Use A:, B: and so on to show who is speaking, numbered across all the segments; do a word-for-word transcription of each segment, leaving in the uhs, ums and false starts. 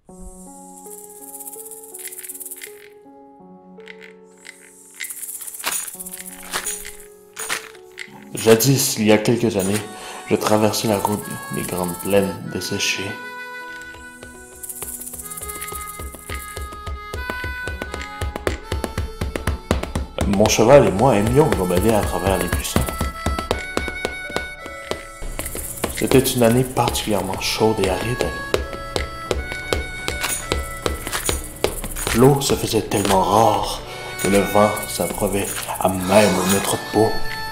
A: Jadis, il y a quelques années, je traversais la route des grandes plaines desséchées. Mon cheval et moi aimions gambader à travers les buissons. C'était une année particulièrement chaude et aride. L'eau se faisait tellement rare que le vent s'abreuvait à même notre peau.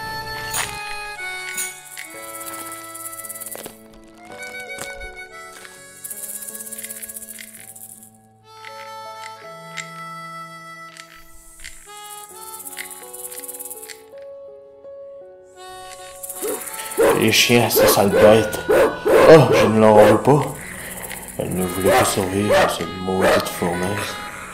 A: Les chiens, ces sales bêtes. Oh, je ne leur en veux pas. Elles ne voulaient pas survivre à cette maudite fournaise.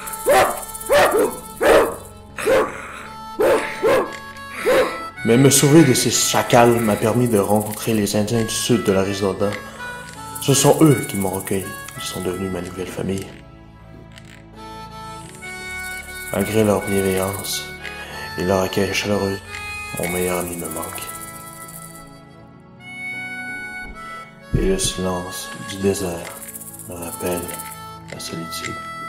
A: Mais me sauver de ces chacals m'a permis de rencontrer les Indiens du sud de l'Arizona. Ce sont eux qui m'ont recueilli. Ils sont devenus ma nouvelle famille. Malgré leur bienveillance et leur accueil chaleureux, mon meilleur ami me manque. Et le silence du désert me rappelle la solitude.